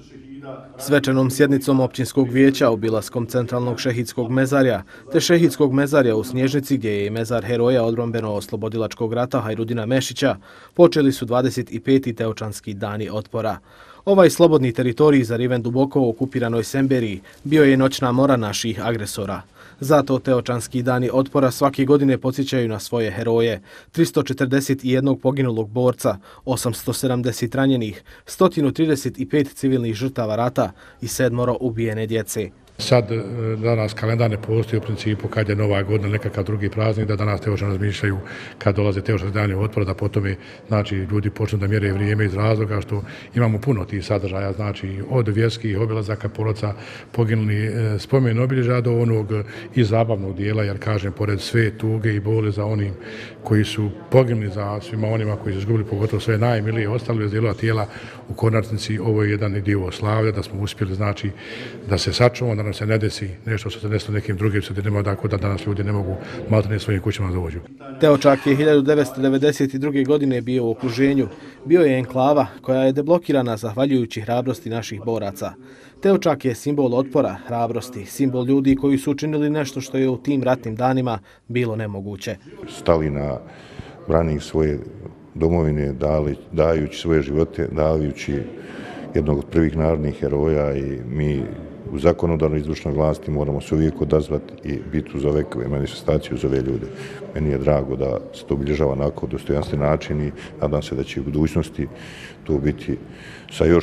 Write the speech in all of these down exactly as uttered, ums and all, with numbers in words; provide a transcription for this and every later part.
Svečanom sjednicom općinskog vijeća, obilaskom centralnog šehidskog mezarja te šehidskog mezarja u Snježnici gdje je mezar heroja odbrambeno-oslobodilačkog rata Hajrudina Mešića, počeli su dvadeset peti Teočanski dani otpora. Ovaj slobodni teritorij zariven duboko u okupiranoj Semberiji bio je noćna mora naših agresora. Zato Teočanski dani otpora svake godine podsjećaju na svoje heroje. tristo četrdeset jedan poginulog borca, osamsto sedamdeset ranjenih, sto trideset pet civilnih žrtava rata i sedmoro ubijene djece. Sad danas kalendar ne postoji u principu kad je Nova godina, nekakav drugi praznik, da danas Teočani razmišljaju kad dolaze Teočanski dani otpora, da potom znači, ljudi počnu da mjere vrijeme iz razloga što imamo puno tih sadržaja, znači od vjerskih obilazaka poroca, poginuli spomen obilježja do onog i zabavnog dijela, jer kažem, pored sve tuge i bole za onim koji su poginuli, za svima onima koji su izgubili pogotovo svoje najmilije, ostali bez dijelova tijela u konačnici, ovo je jedan dio slavlja, da smo uspjeli znači, da se sačuvamo, da nam se ne desi nešto što se desilo nekim drugim sredinama, tako da danas ljudi ne mogu maltene svojim kućama dođu. Teočak je hiljadu devetsto devedeset druge. godine bio u okruženju. Bio je enklava koja je deblokirana zahvaljujući hrabrosti naših boraca. Teočak je simbol otpora, hrabrosti, simbol ljudi koji su učinili nešto što je u tim ratnim danima bilo nemoguće. Stali na branik svoje domovine, dali, dajući svoje živote, dajući jednog od prvih narodnih heroja i mi u zakonodavnoj izvršnoj vlasti moramo se uvijek odazvati i biti uz ove manifestacije, uz ove ljude. Meni je drago da se to obilježava onako dostojanstven način i nadam se da će u budućnosti to biti sa još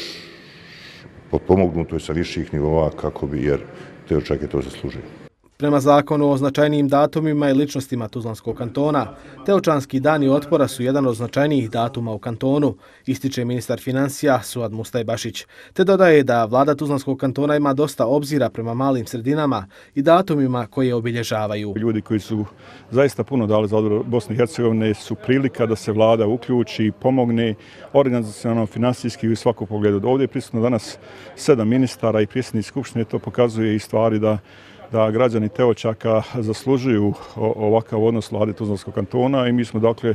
potpomognuto i sa viših nivoa kako bi, jer Teočak je to zaslužio. Prema zakonu o značajnijim datumima i ličnostima Tuzlanskog kantona, Teočanski dani otpora su jedan od značajnijih datuma u kantonu, ističe ministar financija Suad Mustajbašić, te dodaje da vlada Tuzlanskog kantona ima dosta obzira prema malim sredinama i datumima koje obilježavaju. Ljudi koji su zaista puno dali za odbranu Bosne i Hercegovine su prilika da se vlada uključi, pomogne organizacionalno, finansijski i u svakom pogledu. Ovdje je prisutno danas sedam ministara i predsjednik Skupštine, to pokazuje i stvari da da građani Teočaka zaslužuju ovakav odnos vlade Tuzlanskog kantona i mi smo dakle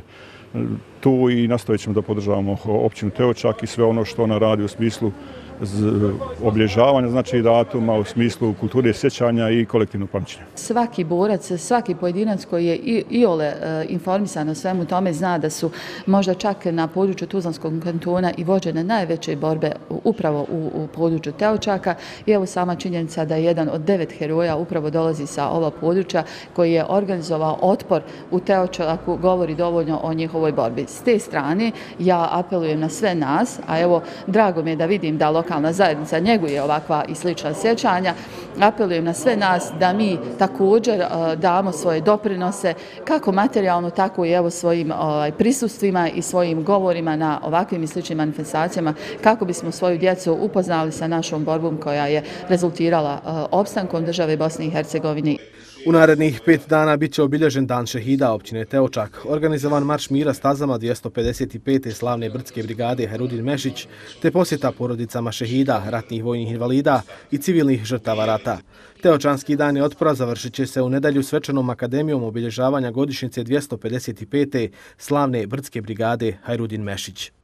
tu i nastavit ćemo da podržavamo općinu Teočak i sve ono što ona radi u smislu obilježavanja znači datuma, u smislu kulture sjećanja i kolektivnog pamćenja. Svaki borac, svaki pojedinac koji je iole informisan o svemu tome zna da su možda čak na području Tuzlanskog kantona i vođene najveće borbe upravo u, u području Teočaka i evo sama činjenica da je jedan od devet heroja upravo dolazi sa ova područja koji je organizovao otpor u Teočaku govori dovoljno o njihovoj borbi. S te strane ja apelujem na sve nas, a evo drago mi je da vidim da lokalna zajednica njeguje ovakva i slična sjećanja. Apelujem na sve nas da mi također damo svoje doprinose, kako materijalno, tako i evo svojim prisustvima i svojim govorima na ovakvim i sličnim manifestacijama, kako bismo svoju djecu upoznali sa našom borbom koja je rezultirala opstankom države Bosne i Hercegovine. U narednih pet dana bit će obilježen Dan šehida općine Teočak, organizovan marš mira stazama dvjesto pedeset pete slavne brdske brigade Hajrudin Mešić, te posjeta porodicama šehida, ratnih vojnih invalida i civilnih žrtava rata. Teočanski dani otpora završit će se u nedjelju svečanom akademijom obilježavanja godišnjice dvjesto pedeset pete slavne brdske brigade Hajrudin Mešić.